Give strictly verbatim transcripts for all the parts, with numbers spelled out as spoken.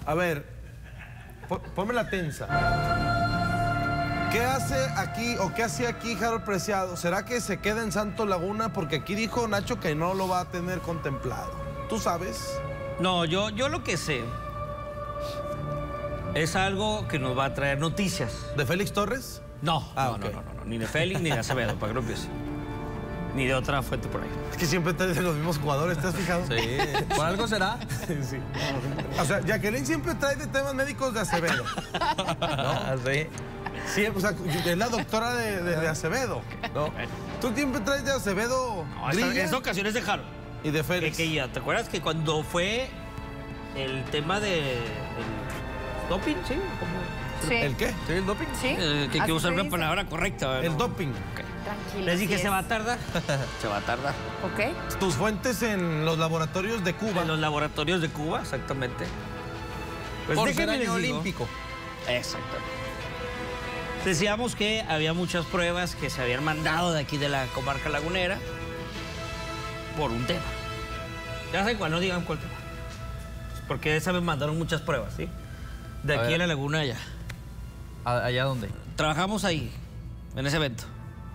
A ver, ponme la tensa. ¿Qué hace aquí o qué hacía aquí Harold Preciado? ¿Será que se queda en Santos Laguna? Porque aquí dijo Nacho que no lo va a tener contemplado. ¿Tú sabes? No, yo, yo lo que sé es algo que nos va a traer noticias. ¿De Félix Torres? No, ah, no, okay. no, no, no, ni de Félix ni de Acevedo, para que no empiece. Ni de otra fuente por ahí. Es que siempre traes de los mismos jugadores, ¿te has fijado? Sí. ¿Por algo será? Sí. O sea, Jacqueline siempre trae de temas médicos de Acevedo. ¿No? Sí. Sí, o sea, es la doctora de, de, de Acevedo, ¿no? Tú siempre traes de Acevedo. No, esta, esta ocasión es de Harold. Y de Félix. Que, que ya, ¿te acuerdas que cuando fue el tema de el doping, sí? ¿Cómo? Sí. ¿El qué? ¿Sí, el doping? Sí. Eh, que hay que usar una palabra correcta. El ¿no? doping. Okay. Tranquilo. Les dije, sí se es. va a tardar. Se va a tardar. Ok. Tus fuentes en los laboratorios de Cuba. En los laboratorios de Cuba, exactamente. Pues Por ser déjenme año les digo- olímpico. Exactamente. Decíamos que había muchas pruebas que se habían mandado de aquí de la comarca lagunera por un tema. Ya saben cuál, no digan cuál tema. Porque esa vez mandaron muchas pruebas, ¿sí? De A aquí ver. en la laguna allá. ¿A- ¿Allá dónde? Trabajamos ahí, en ese evento.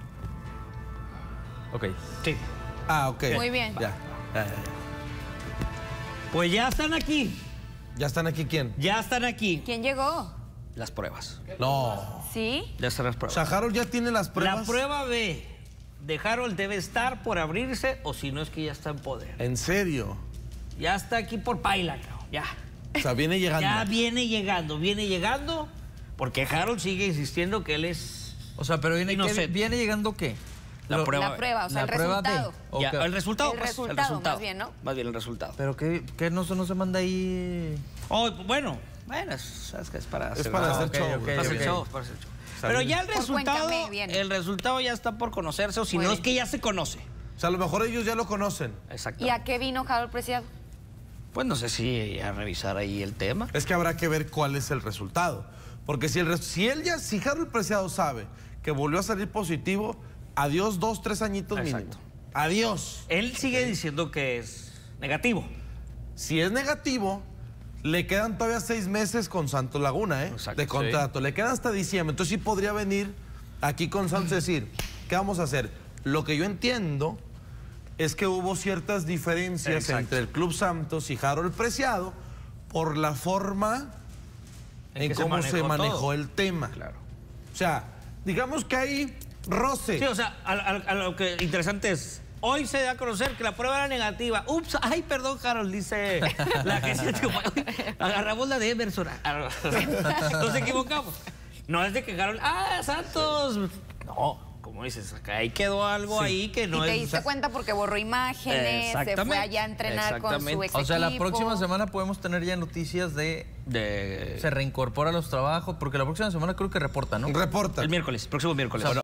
Ok. Sí. Ah, ok. Muy bien. Ya. Ya, ya, ya. Pues ya están aquí. ¿Ya están aquí quién? Ya están aquí ¿Quién llegó? las pruebas. No. ¿Sí? Ya están las O pruebas. sea, Harold ya tiene las pruebas. La prueba B de Harold debe estar por abrirse o si no es que ya está en poder. ¿En serio? Ya está aquí por paila, cabrón. Ya. O sea, viene llegando. Ya viene llegando, viene llegando, porque Harold sigue insistiendo que él es O sea, pero viene, Inocente. ¿qué- ¿viene llegando qué? la Lo- prueba. La prueba, o sea, la el prueba de- resultado. Ok. Ya, el resultado. El pues, resultado, más bien, ¿no? Más bien el resultado. Pero que, que no, se- no se manda ahí... Oh, bueno, bueno, es, sabes que es para Es hacer, para ah, hacer ok, show. ok, güey. para hacer ok. show, para hacer show. Está Pero bien. ya el Por resultado, Cuéntame bien. el resultado ya está por conocerse, o si Muy no bien. es que ya se conoce. O sea, a lo mejor ellos ya lo conocen. Exacto. ¿Y a qué vino Harold Preciado? Pues no sé si a revisar ahí el tema. Es que habrá que ver cuál es el resultado. Porque si, el, res- si él ya, si Harold Preciado sabe que volvió a salir positivo, adiós dos, tres añitos Exacto. mínimo. Adiós. Él sigue diciendo que es negativo. Si es negativo, le quedan todavía seis meses con Santos Laguna, ¿eh? Exacto, de contrato. Le quedan hasta diciembre. Entonces sí podría venir aquí con Santos y decir, ¿qué vamos a hacer? Lo que yo entiendo es que hubo ciertas diferencias Exacto. entre el Club Santos y Harold Preciado por la forma en, En que se cómo se manejó manejó, todo. el tema. Claro. O sea, digamos que hay roce. Sí, o sea, a, a- a lo que interesante es, hoy se da a conocer que la prueba era negativa. Ups, ay, perdón, Harold, dice la agencia. Agarramos la de Emerson. Nos equivocamos. No es de que Harold, ah, Santos. No, como dices, acá ahí quedó algo Sí. ahí que no y te es... diste cuenta porque borró imágenes, se fue Exactamente, allá a entrenar con su exactamente. ex O sea, la equipo. próxima semana podemos tener ya noticias de... De... Se reincorpora a los trabajos, porque la próxima semana creo que reporta, ¿no? Reporta. El miércoles, próximo miércoles. O sea,